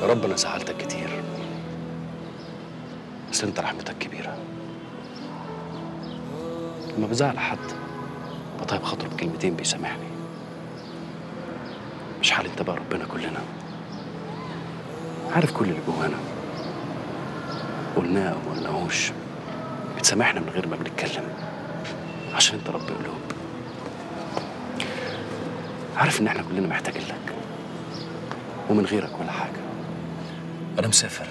رب انا زعلتك كتير، بس انت رحمتك كبيره. لما بزعل حد بطيب خاطره بكلمتين بيسامحني. مش حال انت بقى ربنا كلنا عارف كل اللي جوانا، قلناه او ما قلناهوش بتسامحنا من غير ما بنتكلم، عشان انت رب قلوب. عارف ان احنا كلنا محتاجين لك ومن غيرك ولا حاجه. انا مسافر،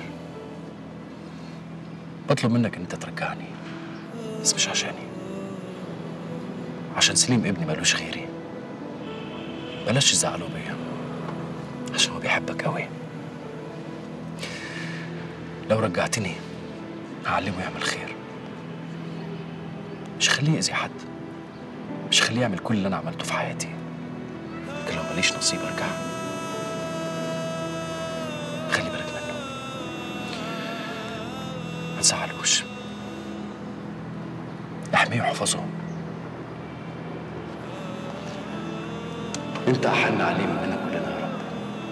بطلب منك ان انت ترجعني، بس مش عشاني، عشان سليم ابني مالوش غيري. بلاش تزعلوا بيا عشان هو بيحبك قوي. لو رجعتني هعلمه يعمل خير، مش خليه يأذي حد، مش خليه يعمل كل اللي انا عملته في حياتي. لكن لو ماليش نصيب ارجع، خلي بالك منه، ما تزعلوش، احميه وحفظه. انت احن عليه مننا كلنا يا رب.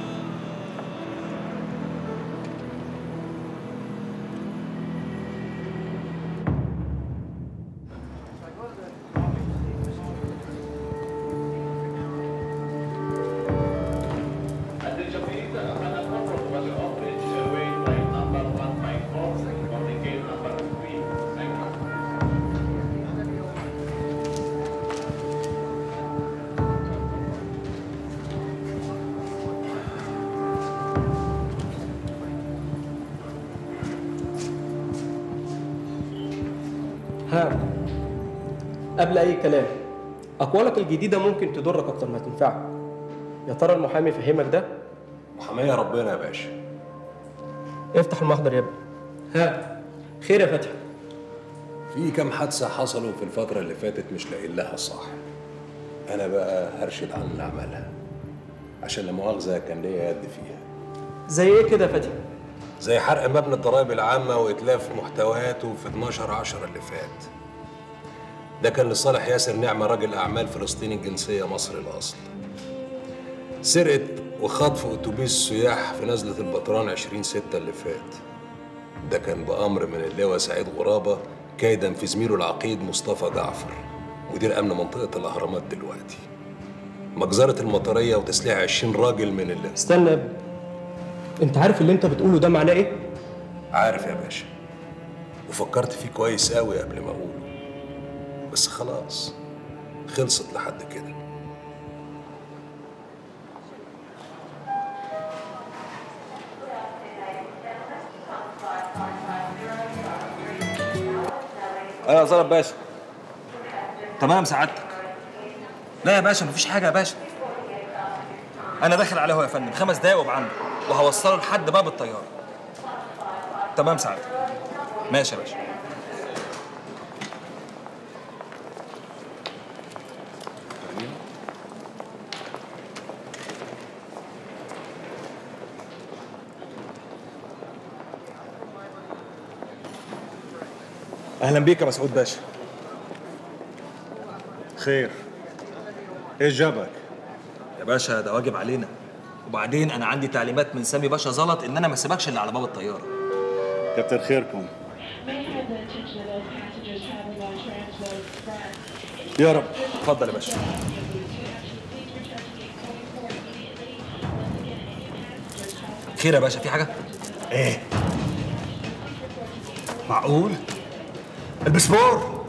ها، قبل أي كلام، أقوالك الجديدة ممكن تضرك أكتر ما تنفعك. يا ترى المحامي فهمك ده؟ محامية ربنا يا باشا. افتح المحضر يا ابني. ها، خير يا فتحي؟ في كام حادثة حصلوا في الفترة اللي فاتت مش لاقيين لها صح. أنا بقى هرشد عن اللي عملها، عشان لا مؤاخذة كان ليا يد فيها. زي إيه كده يا فتحي؟ زي حرق مبنى الضرايب العامة وإتلاف محتوياته في 12/10 اللي فات. ده كان لصالح ياسر نعمة، راجل أعمال فلسطيني الجنسية مصري الأصل. سرقة وخطف أتوبيس سياح في نزلة البطران 20/6 اللي فات. ده كان بأمر من اللواء سعيد غرابة كيدا في زميله العقيد مصطفى جعفر، مدير أمن منطقة الأهرامات دلوقتي. مجزرة المطرية وتسليح 20 راجل من اللي... استنى يا ابني، أنت عارف اللي أنت بتقوله ده معناه إيه؟ عارف يا باشا، وفكرت فيه كويس قوي قبل ما أقوله، بس خلاص خلصت لحد كده. ايوه يا زلط باشا. تمام سعادتك. لا يا باشا مفيش حاجه يا باشا، انا داخل عليه يا فندم 5 دقايق وابقى عنده، وهوصله لحد باب الطياره. تمام سعادتك. ماشي يا باشا. اهلا بيك يا مسعود باشا. خير، ايه جابك؟ يا باشا ده واجب علينا، وبعدين انا عندي تعليمات من سامي باشا زلط ان انا ما اسيبكش الا على باب الطياره. كتر خيركم. يا رب. اتفضل يا باشا. خير يا باشا، في حاجه؟ ايه؟ معقول؟ البسبور؟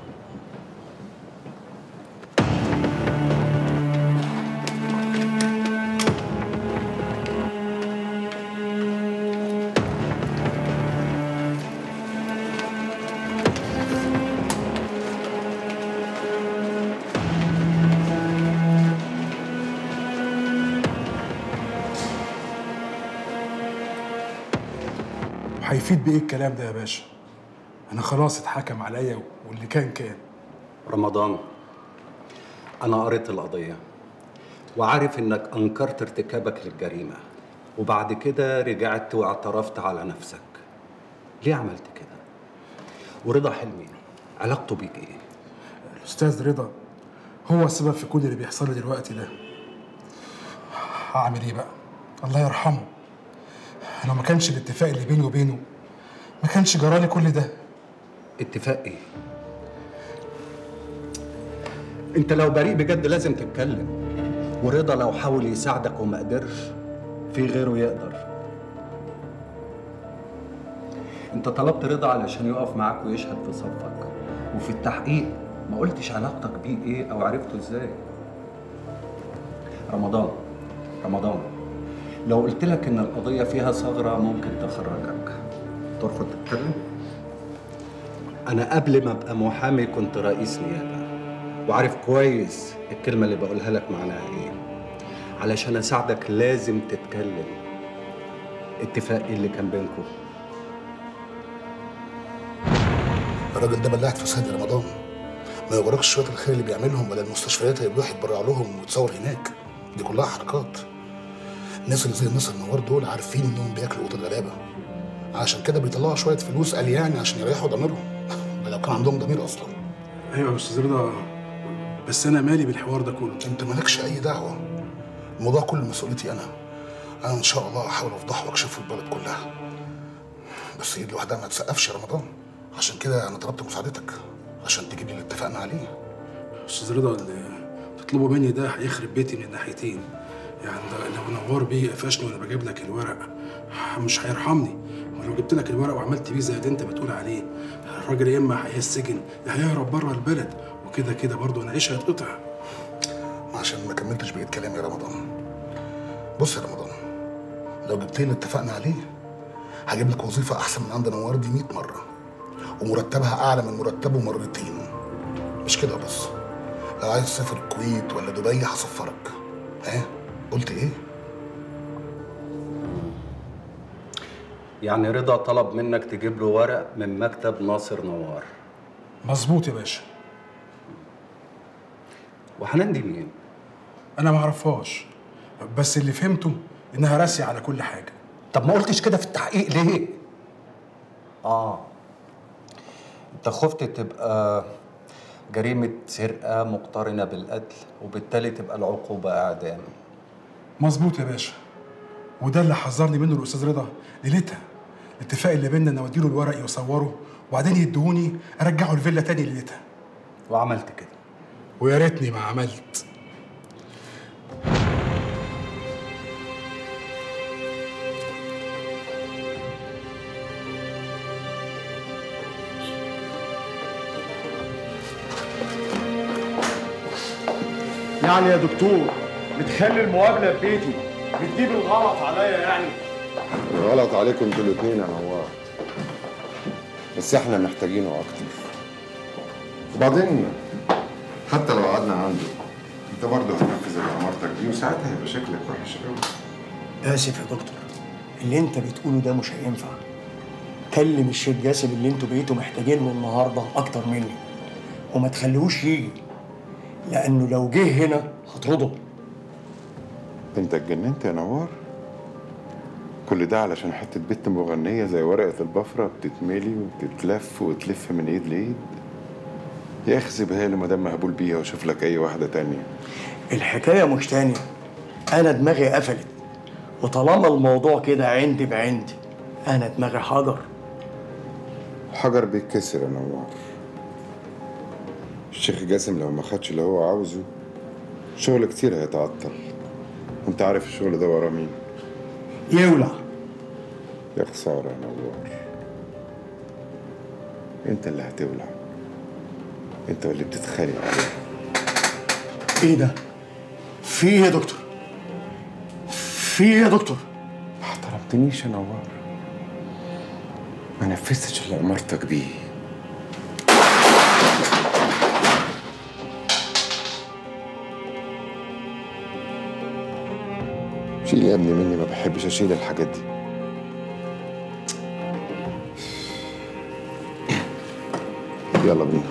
هيفيد بإيه الكلام ده يا باشا؟ أنا خلاص اتحكم عليا واللي كان. رمضان، أنا قريت القضية وعارف إنك أنكرت ارتكابك للجريمة، وبعد كده رجعت واعترفت على نفسك. ليه عملت كده؟ ورضا حلمي علاقته بيك إيه؟ الأستاذ رضا هو السبب في كل اللي بيحصل لي دلوقتي ده. هعمل إيه بقى؟ الله يرحمه انا ما كانش الاتفاق اللي بيني وبينه ما كانش جرالي كل ده. اتفاق ايه؟ انت لو بريء بجد لازم تتكلم. ورضا لو حاول يساعدك وما قدرش، في غيره يقدر. انت طلبت رضا علشان يقف معاك ويشهد في صفك، وفي التحقيق ما قلتش علاقتك بيه ايه او عرفته ازاي. رمضان، لو قلت لك ان القضية فيها ثغرة ممكن تخرجك، ترفض تتكلم؟ انا قبل ما ابقى محامي كنت رئيس نيابة، وعارف كويس الكلمة اللي بقولها لك معناها ايه. علشان اساعدك لازم تتكلم. اتفاق ايه اللي كان بينكم؟ الراجل ده بلعت فساد يا رمضان. ما يغرقش شويه الخير اللي بيعملهم، ولا المستشفيات اللي بيروح يتبرع لهم ويتصور هناك. دي كلها حركات. الناس اللي زي الناس النوار دول عارفين انهم بياكلوا قوت الغلابه، عشان كده بيطلعوا شويه فلوس قال يعني عشان يريحوا ضميرهم. ده لو كان عندهم ضمير اصلا. ايوه يا استاذ رضا، بس انا مالي بالحوار ده كله. انت مالكش اي دعوه. الموضوع كله مسؤوليتي انا ان شاء الله هحاول افضحه واكشفه البلد كلها. بس ايد لوحدها ما تسقفش يا رمضان. عشان كده انا طلبت مساعدتك عشان تجيب لي اللي اتفقنا عليه. استاذ رضا، اللي تطلبه مني ده هيخرب بيتي من الناحيتين. يعني ده لو نوار بيه قفشني وانا بجيب لك الورق مش هيرحمني. ولو جبت لك الورق وعملت بيه زي اللي انت بتقول عليه، الراجل يا اما هيحس السجن يا هيهرب بره البلد، وكده كده برضه انا عيش هيتقطع. عشان ما كملتش بقيت كلامي يا رمضان. بص يا رمضان، لو جبت لي اللي اتفقنا عليه هجيب لك وظيفه احسن من عند نوار دي 100 مره، ومرتبها اعلى من مرتبه مرتين. مش كده بس، لو عايز تسافر الكويت ولا دبي هسفرك. ها قلت ايه؟ يعني رضا طلب منك تجيب له ورق من مكتب ناصر نوار. مظبوط يا باشا. وحنان دي مين؟ انا ما اعرفهاش، بس اللي فهمته انها راسية على كل حاجه. طب ما قلتش كده في التحقيق ليه؟ انت خفت تبقى جريمة سرقة مقترنة بالقتل، وبالتالي تبقى العقوبة إعدام. مظبوط يا باشا، وده اللي حذرني منه الأستاذ رضا ليلتها. الاتفاق اللي بيننا إن أوديله الورق يصوره وبعدين يدهوني أرجعه الفيلا تاني ليلتها. وعملت كده. ويا ريتني ما عملت. يعني يا دكتور بتخلي المقابله في بيتي بتجيب الغلط عليا يعني؟ الغلط عليكم انتوا الاثنين يا نوار، بس احنا محتاجينه اكتر. وبعدين حتى لو قعدنا عنده انت برضه هتنفذ اللي امرتك بيه، وساعتها هيبقى شكلك وحش قوي. اسف يا دكتور، اللي انت بتقوله ده مش هينفع. كلم الشيخ جاسم اللي انتوا بقيتوا محتاجينه النهارده اكتر مني، وما تخليهوش يجي، لانه لو جه هنا هطرده. انت اتجننت يا نوار؟ كل ده علشان حته بنت مغنيه زي ورقه البفره بتتملي وتتلف وتلف من ايد لايد؟ يا اخي سيبها لي ما دام مهبول بيها وشوف لك اي واحده تانية. الحكايه مش تانية، انا دماغي قفلت، وطالما الموضوع كده عندي بعندي، انا دماغي حجر. حجر بيتكسر يا نوار. الشيخ جاسم لو ما خدش اللي هو عاوزه شغل كتير هيتعطل، وانت عارف الشغل ده وراه مين؟ يولع. يا خساره يا نوار، انت اللي هتولع، انت اللي بتتخانق عليه. ايه ده؟ في ايه يا دكتور؟ في ايه يا دكتور؟ ما احترمتنيش يا نوار، ما نفذتش اللي امرتك بيه. شيل يا ابني مني، ما بحبش اشيل الحاجات دي. يلا بينا.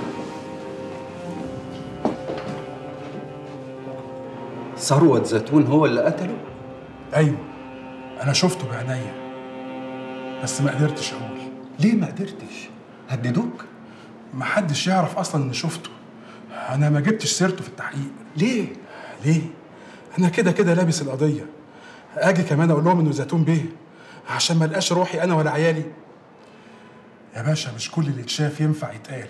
ثروت زيتون هو اللي قتله؟ ايوه، انا شفته بعينيا بس ما قدرتش اقول. ليه ما قدرتش؟ هددوك؟ ما حدش يعرف اصلا اني شفته. انا ما جبتش سيرته في التحقيق. ليه؟ انا كده كده لابس القضيه. اجي كمان اقول لهم انه زيتون بيه؟ عشان ما القاش روحي انا ولا عيالي؟ يا باشا مش كل اللي اتشاف ينفع يتقال.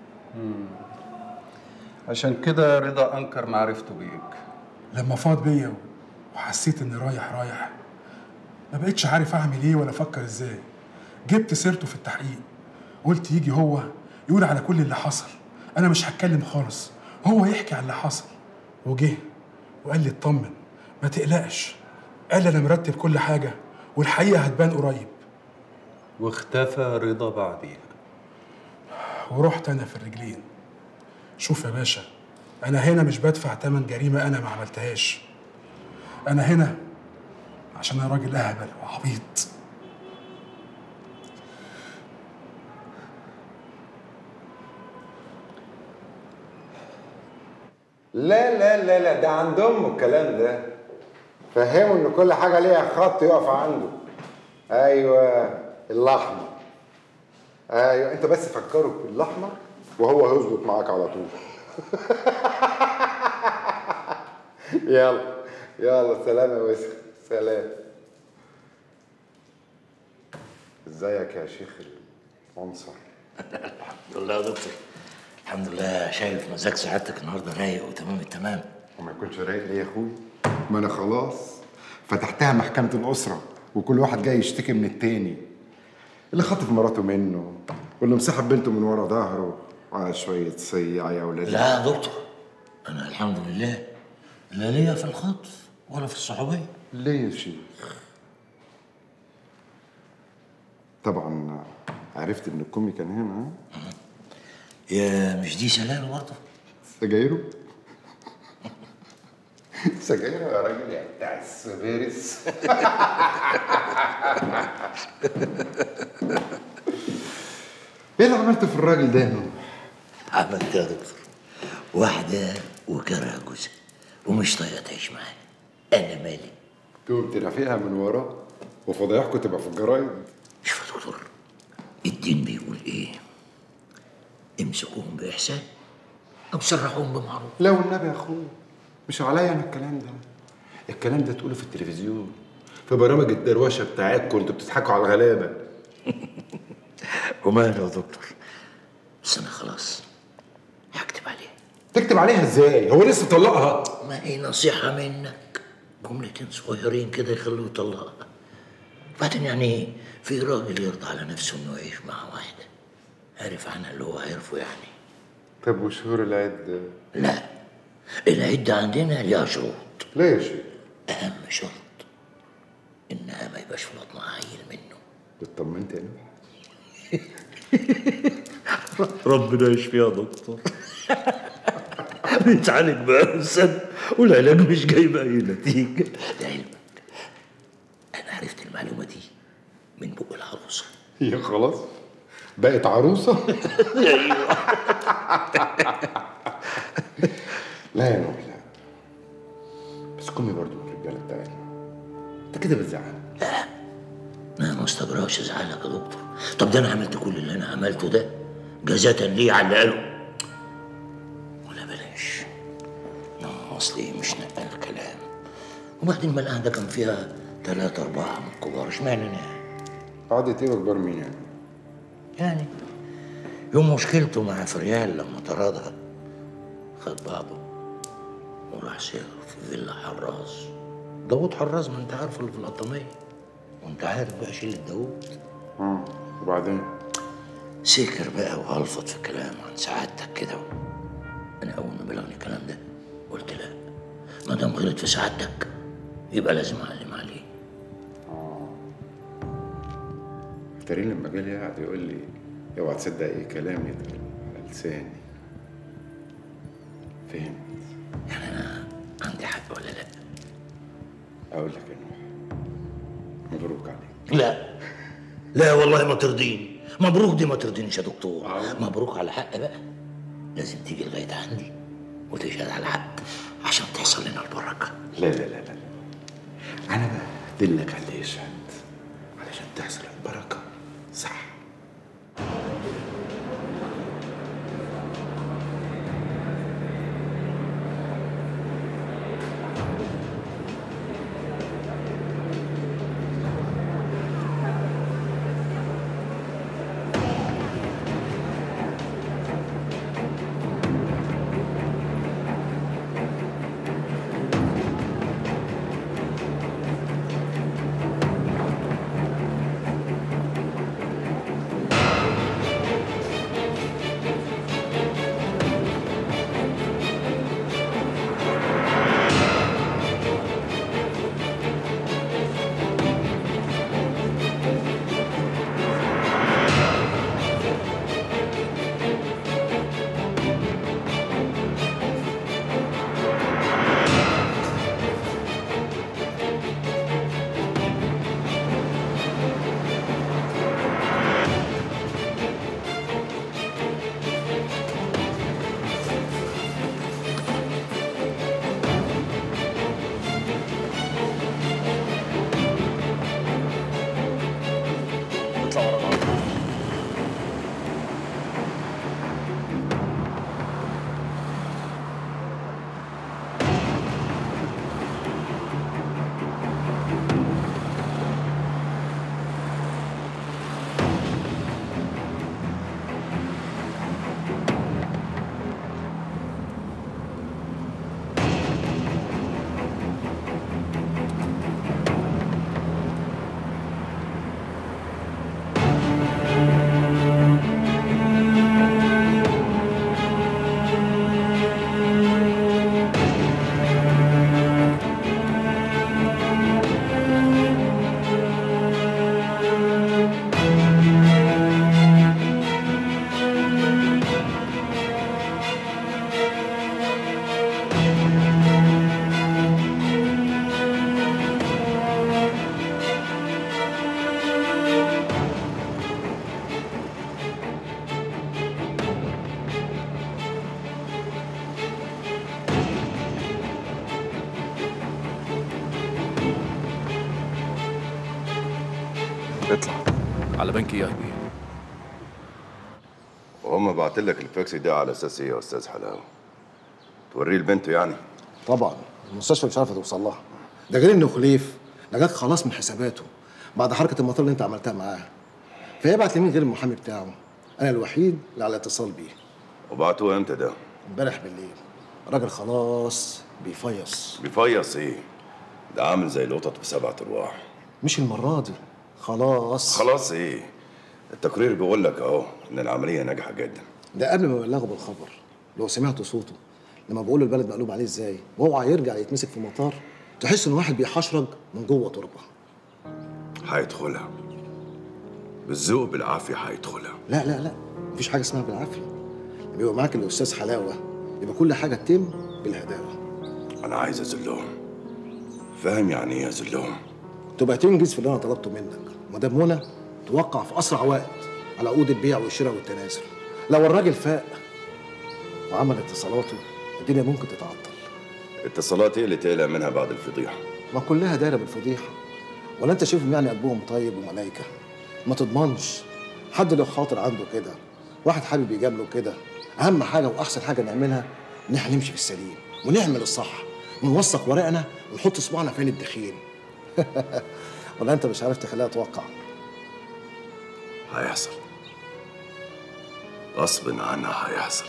عشان كده رضا انكر معرفته بيك. لما فاض بيا وحسيت اني رايح ما بقتش عارف اعمل ايه ولا افكر ازاي. جبت سيرته في التحقيق، قلت يجي هو يقول على كل اللي حصل، انا مش هتكلم خالص، هو يحكي على اللي حصل. وجه وقال لي اطمن ما تقلقش، قال انا مرتب كل حاجه والحقيقه هتبان قريب. واختفى رضا بعديها. ورحت انا في الرجلين. شوف يا باشا، انا هنا مش بدفع تمن جريمه انا ما عملتهاش. انا هنا عشان انا راجل اهبل وعبيط. لا لا لا لا، ده عند امه الكلام ده. فهمه ان كل حاجه ليها خط يقف عنده. ايوه الاحمر. ايوه انت بس فكره بالاحمر وهو هيظبط معاك على طول. يلا يلا سلام يا وسخ، سلام. ازيك يا شيخ المنصر؟ الحمد لله يا دكتور، الحمد لله. شايف مزاج سعادتك النهارده رايق وتمام التمام. وما يكونش رايق ليه يا اخوي؟ ما انا خلاص فتحتها محكمة الأسرة وكل واحد جاي يشتكي من التاني. اللي خطف مراته منه واللي مسحب بنته من ورا ظهره وعلى شوية صيع يا ولاد. لا يا دكتور، أنا الحمد لله لا ليا في الخطف ولا في الصحوبية. ليه يا شيخ؟ طبعا عرفت إن الكومي كان هنا. يا مش دي سلام برضه؟ سجايره؟ سجايره يا راجل يا بتاع السوبيرس. ايه اللي عملته في الراجل ده؟ عملت يا دكتور واحدة وكره جوزها ومش طايقة تعيش معاه. أنا مالي؟ تقوم تنافيها من وراه وفضايحكم تبقى في الجرايد. شوف يا دكتور، الدين بيقول إيه؟ امسكوهم بإحسان أو سرحوهم بمعروف. لا والنبي يا أخويا مش عليا أنا الكلام ده. الكلام ده تقوله في التلفزيون في برامج الدروشه بتاعتكم انتوا بتضحكوا على الغلابه. وماله يا دكتور؟ بس انا خلاص هكتب عليها. تكتب عليها ازاي؟ هو لسه طلقها؟ ما هي نصيحه منك، جملتين صغيرين كده يخلوه يطلقها. بعدين يعني في راجل يرضى على نفسه انه يعيش مع واحده عرف عنها اللي هو عرفه يعني. طب وشهور العده؟ لا، العده عندنا ليها شروط. ليه يا شيخ؟ اهم شرط انها ما يبقاش في بطنها عيل منه. اطمنت يا نوح؟ ربنا يشفيها يا دكتور. بيتعالج بقاله سنة والعلاج مش جايب أي نتيجة. لعلمك أنا عرفت المعلومة دي من بق العروسة. هي خلاص بقت عروسة؟ أيوه. لا يا نوح لا، بس قومي برضه من الرجالة بتاعتنا. أنت كده بتزعل. لا أنا ما استغرقش أزعلك يا دكتور. طب ده أنا عملت كل اللي أنا عملته ده جزاة ليه على اللي قاله. ولا بلاش، أصلي مش نقل الكلام. وبعدين ما القعدة كان فيها 3 4 من الكبار، اشمعنى أنا؟ قعدة إيه وكبار مين يعني؟ يعني يوم مشكلته مع فريال لما طردها خد بعضه وراح سير في فيلا حراز. داوود حراز، ما انت عارفه اللي في القطامية، وانت عارف بقى شيلة داوود. وبعدين؟ سكر بقى وهلفط في كلام عن سعادتك كده. انا اول ما بلغني الكلام ده قلت لا، ما دام غلط في سعادتك يبقى لازم اعلم عليه. ترين لما جالي قاعد يقول لي اوعى تصدق اي كلام يتقال على لساني. فهمت؟ يعني انا عندي حق ولا لا؟ اقول لك يا نوح، مبروك عليك. لا لا والله ما ترضيني. مبروك دي ما ترضينيش يا دكتور. مبروك على حق بقى. لازم تيجي لغايه عندي وتشهد على حق عشان تحصل لنا البركه. لا لا لا لا، انا بقى ادلك على اللي يشهد علشان تحصل البركه. صح. اطلع على بنك اي بي. وهم بعت لك الفاكس ده على اساس ايه يا استاذ حلاوه؟ توريه لبنته يعني؟ طبعا المستشفى مش عارفه توصل لها. ده غير انه خليف نجاك خلاص من حساباته بعد حركه المطار اللي انت عملتها معاه. فيبعت لمين غير المحامي بتاعه؟ انا الوحيد اللي على اتصال بيه. وبعتوه امتى ده؟ امبارح بالليل. الراجل خلاص بيفيص. بيفيص ايه؟ ده عامل زي القطط ب7 ارواح. مش المره دي. خلاص. خلاص ايه؟ التقرير بيقول لك اهو ان العمليه ناجحه جدا. ده قبل ما ابلغه بالخبر. لو سمعت صوته لما بقول له البلد مقلوب عليه ازاي واوعى يرجع يتمسك في المطار تحس ان واحد بيحشرج من جوه تربه. هيدخلها بالذوق بالعافيه هيدخلها. لا لا لا مفيش حاجه اسمها بالعافيه. بيبقى معاك الاستاذ حلاوه يبقى كل حاجه تتم بالهداوه. انا عايز اذلهم. فاهم يعني ايه اذلهم؟ تبقى تنجز في اللي انا طلبته منك. مدام منى توقع في اسرع وقت على عقود البيع والشراء والتنازل. لو الراجل فاق وعمل اتصالاته الدنيا ممكن تتعطل. اتصالات ايه اللي تقلق منها بعد الفضيحه؟ ما كلها دايره بالفضيحه. ولا انت شايفهم يعني قلبهم طيب وملايكه؟ ما تضمنش حد له خاطر عنده كده، واحد حابب يجامله كده. اهم حاجه واحسن حاجه نعملها ان احنا نمشي في السليم ونعمل الصح ونوثق ورقنا ونحط صباعنا فين الدخين. ولا انت مش عارف تخليها توقع؟ هيحصل غصب عنها هيحصل.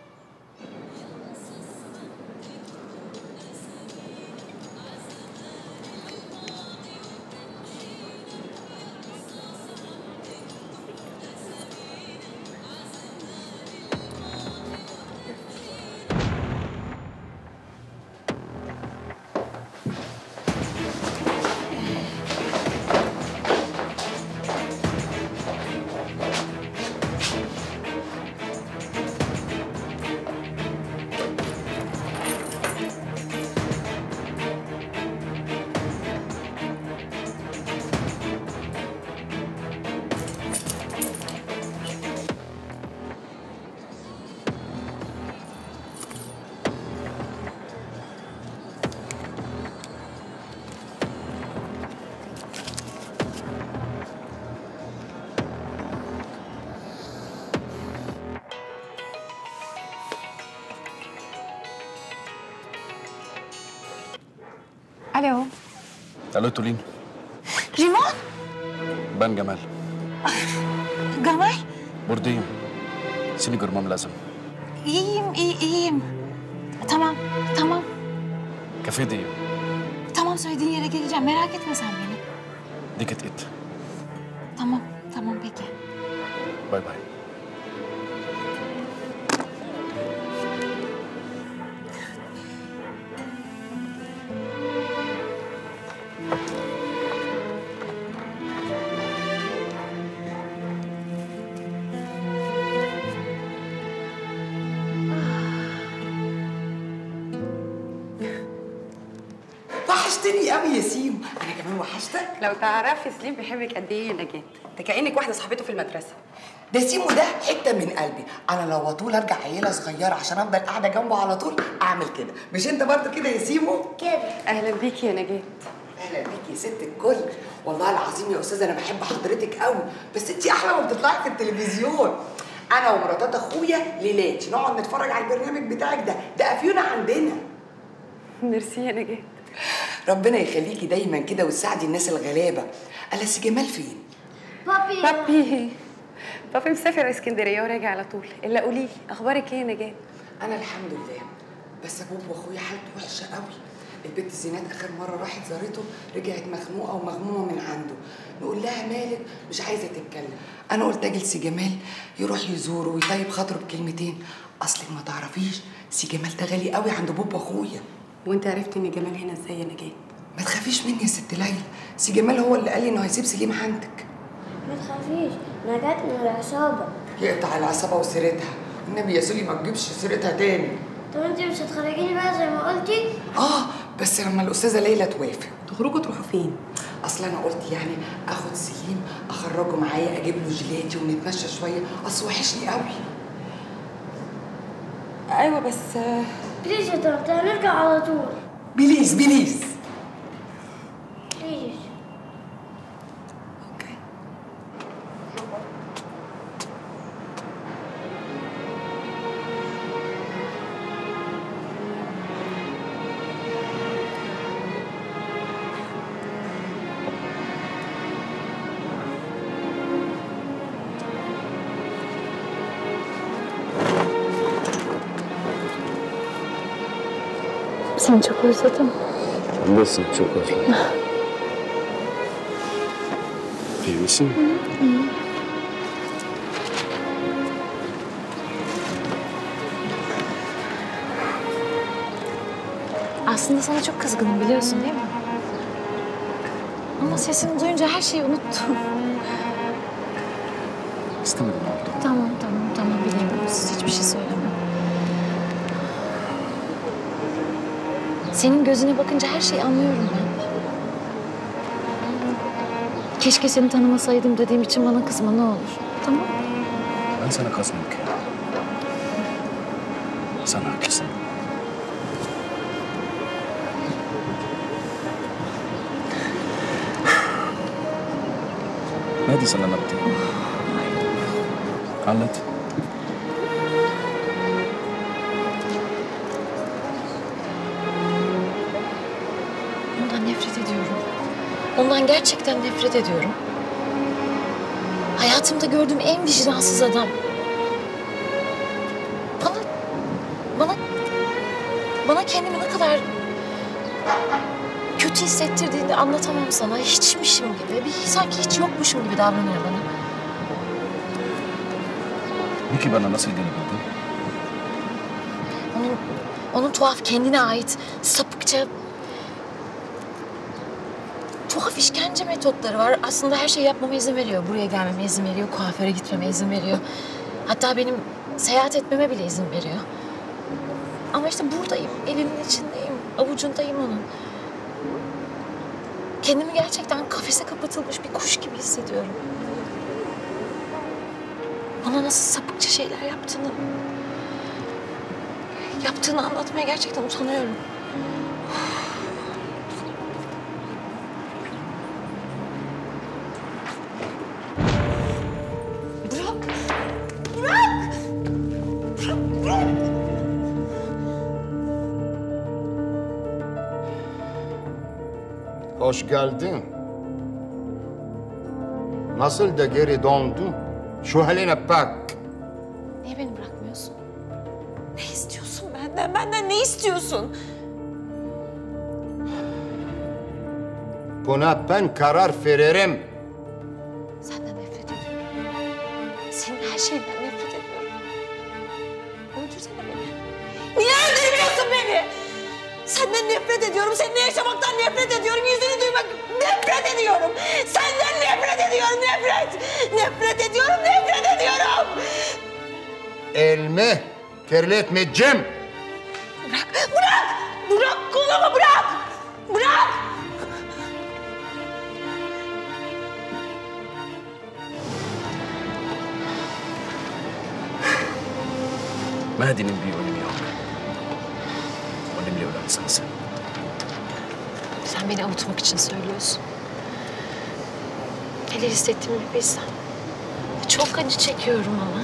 الو. الو تولين. جيمون. بان جمال. جمال. بورديم. سيني جرمام لازم. إيم. تمام. كافيه دي. تمام سويدين يا رجال جمال راكت مساميني. ديكت إت. تمام بيكي. باي باي. وحشتني قوي يا سيم. انا كمان وحشتك. لو تعرفي سليم بيحبك قد ايه يا نجاة. ده كأنك واحده صاحبته في المدرسه. ده سيمو ده حته من قلبي. انا لو اطول ارجع عيله صغيره عشان افضل قاعده جنبه على طول اعمل كده. مش انت برضه كده يا سيمو؟ كده. اهلا بيكي يا نجاة. اهلا بيكي يا ست الكل. والله العظيم يا استاذه انا بحب حضرتك قوي، بس انت احلى ما بتطلعي في التلفزيون. انا ومراتات اخويا ليلاتي نقعد نتفرج على البرنامج بتاعك ده افيونا عندنا. ميرسي يا نجاة. ربنا يخليكي دايما كده وتساعدي الناس الغلابه. الا سي جمال فين؟ بابي مسافر اسكندريه وراجع على طول. الا قولي لي اخبارك ايه يا نجاة؟ انا الحمد لله، بس ابوه واخويا حالته وحشه قوي. البنت زينات اخر مره راحت زارته رجعت مخنوقه ومغمومه من عنده. نقول لها مالك؟ مش عايزه تتكلم. انا قلت اجي لسي جمال يروح يزوره ويطيب خاطره بكلمتين. اصلك ما تعرفيش سي جمال ده غالي قوي عند بابا واخويا. وانت عرفتي ان جمال هنا ازاي يا نجاة؟ ما تخافيش مني يا ست ليلى. سي جمال هو اللي قال لي انه هيسيب سليم عندك. ما تخافيش نجاة من العصابه. يقطع العصابه وسيرتها. النبي يا سولي ما تجيبش سيرتها تاني. طب انت مش هتخرجيني بقى زي ما قلتي؟ بس لما الاستاذه ليلى توافق. تخرجوا تروحوا فين؟ اصل انا قلت يعني اخد سليم اخرجه معايا اجيب له جيلاتي ونتمشى شويه. اصل وحشني قوي. ايوه بس بليز يا طنط هنرجع على طول. بليز بليز. اوكي. Seni çok özledim. Ben de seni çok özledim. İyi misin? İyi. Aslında sana çok kızgınım biliyorsun değil mi? Ama sesini duyunca her şeyi unuttum. İstemedim oldu. Tamam biliyorum. Hiçbir şey söylemem. Senin gözüne bakınca her şeyi anlıyorum ben. Keşke seni tanımasaydım dediğim için bana kızma ne olur. Tamam mı? Ben sana kızmam ki. Sen haklısın. ماذا سلامتي؟ قالت Ondan nefret ediyorum. Ondan gerçekten nefret ediyorum. Hayatımda gördüğüm en vicdansız adam. Bana kendimi ne kadar kötü hissettirdiğini anlatamam sana. Hiçmişim gibi. Sanki hiç yokmuşum gibi davranıyor bana. Peki bana nasıl gelebildin? Onun tuhaf kendine ait sapıkça tuhaf işkence metotları var. Aslında her şeyi yapmama izin veriyor. Buraya gelmeme izin veriyor. Kuaföre gitmeme izin veriyor. Hatta benim seyahat etmeme bile izin veriyor. Ama işte buradayım. Elinin içindeyim. Avucundayım onun. Kendimi gerçekten kafese kapatılmış bir kuş gibi hissediyorum. Bana nasıl sapıkça şeyler yaptığını anlatmaya gerçekten utanıyorum. Bırak! Hoş geldin. Nasıl da geri döndün? Şu haline bak. Niye beni bırakmıyorsun? Ne istiyorsun benden? Benden ne istiyorsun? Buna ben karar veririm. Senden nefret ediyorum. Senin her şeyinden nefret ediyorum. Öldürsene beni. Niye öldürmüyorsun beni? Senden nefret ediyorum. Seninle yaşamaktan nefret ediyorum. Yüzünü duymak nefret ediyorum. Senden nefret ediyorum. Nefret ediyorum. Elimi kirletmeyeceğim. Bırak kolumu bırak. Mahdi'nin bir önemi yok. Önemli olan sensin. Sen beni avutmak için söylüyorsun. Neler hissettiğimi bir bilsen. Çok acı çekiyorum ama.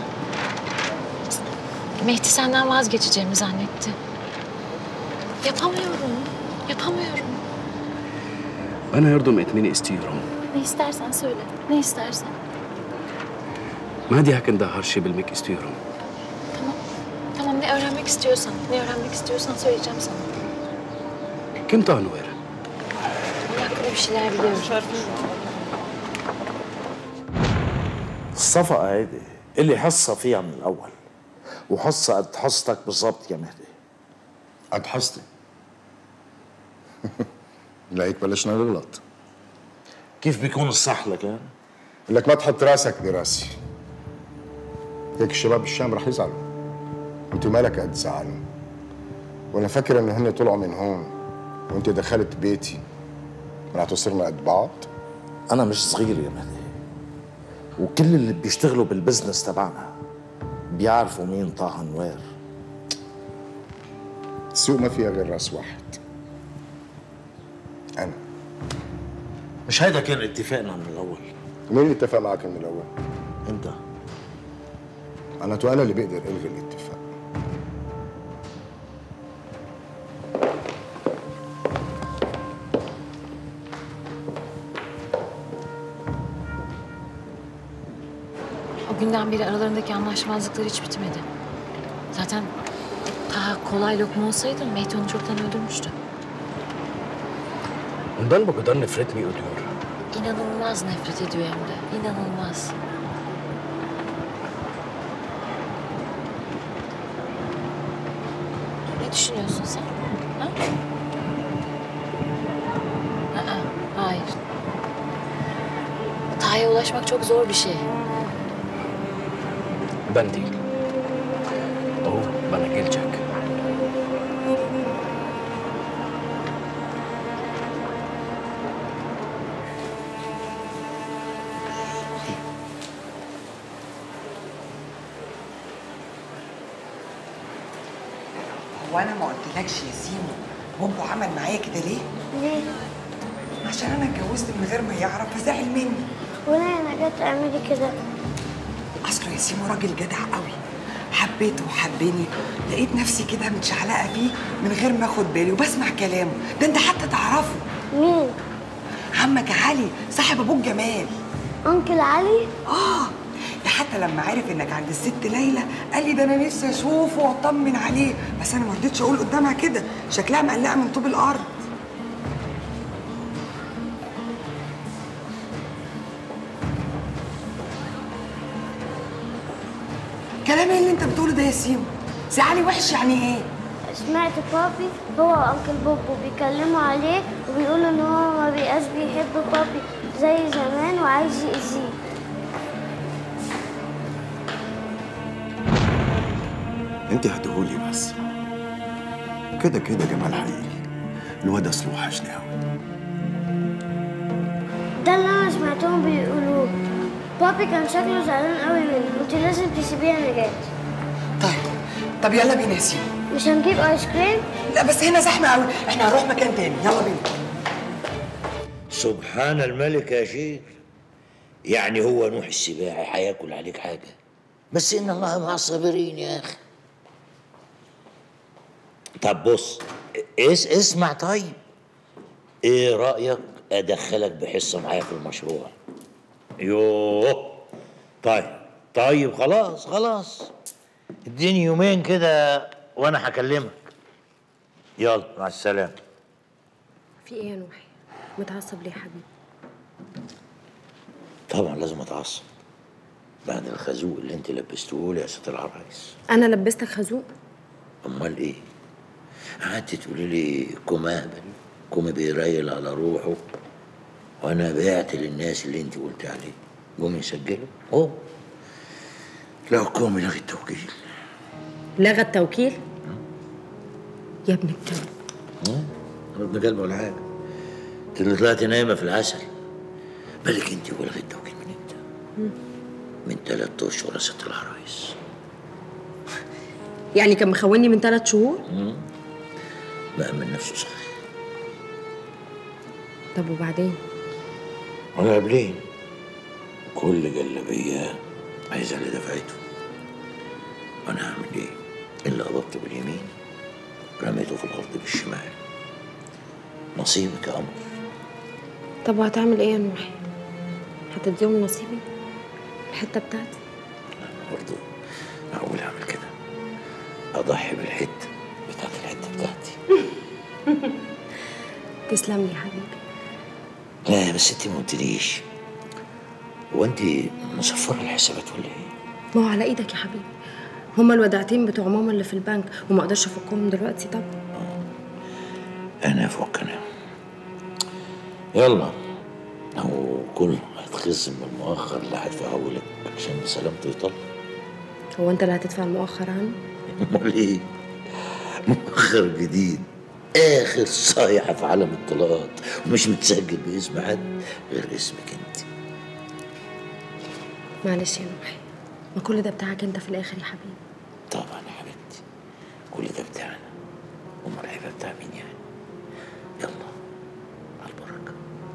Mehdi senden vazgeçeceğimi zannetti. Yapamıyorum. Ben yardım etmeni istiyorum. Ne istersen söyle. Ne istersen. Mahdi hakkında her şeyi bilmek istiyorum. Tamam ne öğrenmek istiyorsan söyleyeceğim sana. Kim Tanrı? Onun hakkında bir şeyler biliyorum. الصفقة هيدي اللي حصة فيها من الأول وحصة قد حصتك بالضبط يا مهدي. قد حصتي؟ لهيك بلشنا نغلط. كيف بيكون الصح لك يعني؟ لك ما تحط راسك براسي. هيك الشباب بالشام رح يزعلوا. انت مالك قد زعلوا. وانا فاكر انه هن طلعوا من هون وانت دخلت بيتي. معناته صرنا قد بعض؟ أنا مش صغير يا مهدي. وكل اللي بيشتغلوا بالبزنس تبعنا بيعرفوا مين طه نوير. السوق ما فيها غير راس واحد. أنا. مش هيدا كان اتفاقنا من الأول. مين اللي اتفق معك من الأول؟ أنت. أنا اللي بقدر ألغي الاتفاق. O günden beri aralarındaki anlaşmazlıklar hiç bitmedi. Zaten Daha kolay lokma olsaydı Mehdi onu çoktan öldürmüştü. Ondan bu kadar nefret mi ediyor? İnanılmaz nefret ediyor hem de. İnanılmaz. Ne düşünüyorsun sen? Ha? Hayır. Taha'ya ulaşmak çok zor bir şey. Ben değil. O bana gelecek. هو انا ما قلتلكش يا سيمو بوبو عمل معايا كده ليه؟ ليه؟ عشان انا اتجوزت من غير ما يعرف فزعل مني. وليه انا جت تعملي كده؟ اصله يا سيمو راجل جدع قوي، حبيته وحبني، لقيت نفسي كده متشعلقه فيه من غير ما اخد بالي وبسمع كلامه. ده انت حتى تعرفه. مين؟ عمك علي صاحب ابوك جمال. انكل علي؟ ده حتى لما عرف انك عند الست ليلى قال لي ده انا نفسي اشوفه واطمن عليه، بس انا ما رضيتش اقول قدامها كده، شكلها مقلقه من طوب الارض. كلام ايه اللي انت بتقوله ده يا سيمو؟ سي علي وحش يعني ايه؟ سمعت بابي هو وانكل بوبو بيكلموا عليه وبيقولوا ان هو ما بيبقاش بيحب بابي زي زمان وعايز يأذيه. انت هتقولي بس كده كده جمال هيجي. الواد اصله وحشني قوي. ده اللي انا سمعتهم بيقولوه. بابي كان شكله زعلان قوي مني. انت لازم تسيبيها نجاة. طب يلا بينا يا سيمو. مش هنجيب ايس كريم؟ لا بس هنا زحمه قوي، احنا هنروح مكان تاني. يلا بينا. سبحان الملك يا شيخ. يعني هو نوح السباعي هياكل عليك حاجه؟ بس ان الله مع الصابرين يا اخي. طب بص اسمع طيب، ايه رأيك ادخلك بحصة معايا في المشروع؟ يوه طيب خلاص اديني يومين كده وانا هكلمك. يلا مع السلامة. في ايه يا نوحي؟ متعصب ليه يا حبيبي؟ طبعا لازم اتعصب بعد الخازوق اللي انت لبسته لي يا ست العرايس. انا لبستك خازوق؟ امال ايه؟ قعدت تقولي لي كومي بيريل على روحه، وانا بعت للناس اللي انت قلت عليه قوم يسجلوا. لا كومي لغي التوكيل. لغى التوكيل؟ يا ابن الكلب. ابن كلب ولا حاجه، انت اللي طلعتي نايمه في العسل. بالك انت ولغي التوكيل من امتى؟ من 3 اشهر يا ست العرايس. يعني كان مخوني من 3 شهور؟ مأمن نفسه صحيح. طب وبعدين؟ ولا قبلين كل جلابيه عايزه اللي دفعته. وانا هعمل ايه؟ اللي قبضته باليمين رميته في الارض بالشمال. نصيبك يا قمر. طب وهتعمل ايه يا نوحي؟ هتديهم نصيبي؟ الحته بتاعتي؟ برضه معقول اعمل كده؟ اضحي بالحته بتاعت الحته بتاعتي؟ تسلم لي يا حبيبي. لا بس انت ما قلتليش، هو انت مصفره الحسابات ولا ايه؟ ما هو على ايدك يا حبيبي، هما الوداعتين بتوع ماما اللي في البنك وما اقدرش افكهم دلوقتي. طب انا افك انا. يلا هو كل ما هيتخصم من المؤخر اللي هدفعه لك عشان سلامته يطلع. هو انت اللي هتدفع المؤخر عنه؟ امال ايه؟ مؤخر جديد اخر صايحه في عالم الطلاقات ومش متسجل باسم حد غير اسمك انت. معلش يا نوحي، ما كل ده بتاعك انت في الاخر يا حبيبي. طبعا يا حبيبتي كل ده بتاعنا، امال هيبقى بتاع مين يعني؟ يلا على البركه.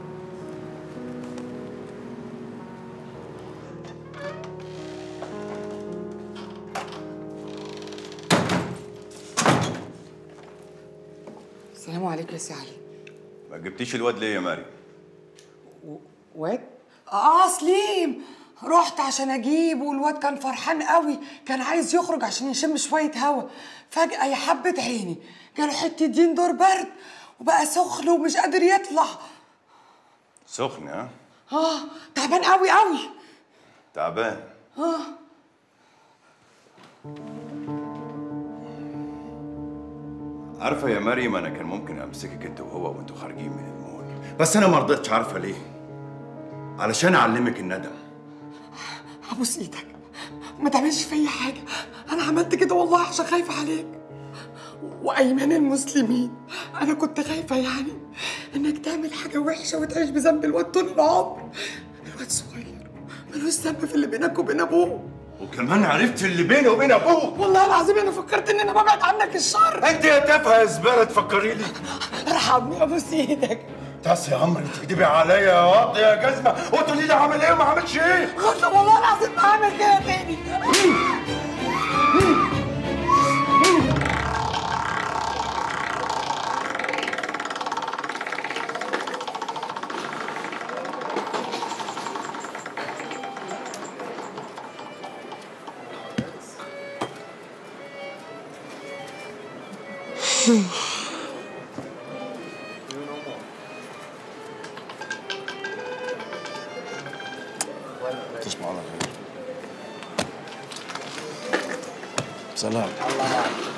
السلام عليكم يا سي علي. ما جبتيش الواد ليه يا مريم؟ واد؟ سليم. رحت عشان اجيبه والواد كان فرحان قوي، كان عايز يخرج عشان يشم شويه هوا. فجاه يا حبه عيني جاله حته دين دور برد وبقى سخن ومش قادر يطلع. سخن ها؟ تعبان قوي قوي. تعبان؟ عارفه يا مريم، انا كان ممكن امسكك انت وهو وانتوا خارجين من المول، بس انا ما رضيتش. عارفه ليه؟ علشان اعلمك الندم. ابوس ايدك ما تعملش فيا حاجه، انا عملت كده والله عشان خايفه عليك وايمان المسلمين. انا كنت خايفه يعني انك تعمل حاجه وحشه وتعيش بذنب الواد طول العمر. الواد صغير ملوش ذنب في اللي بينك وبين ابوه. وكمان عرفت اللي بيني وبين ابوه. والله العظيم انا فكرت ان انا ببعد عنك الشر. انت يا تافهه يا زباله تفكري لي. ارحمني ابوس ايدك. تاس يا عمري تكدبي عليا يا واطي يا جزمه وتقولي لي عامل ايه وما عملش ايه. غلط والله العظيم ما هعمل كده تاني. تصبح على خير. سلام. الله معك.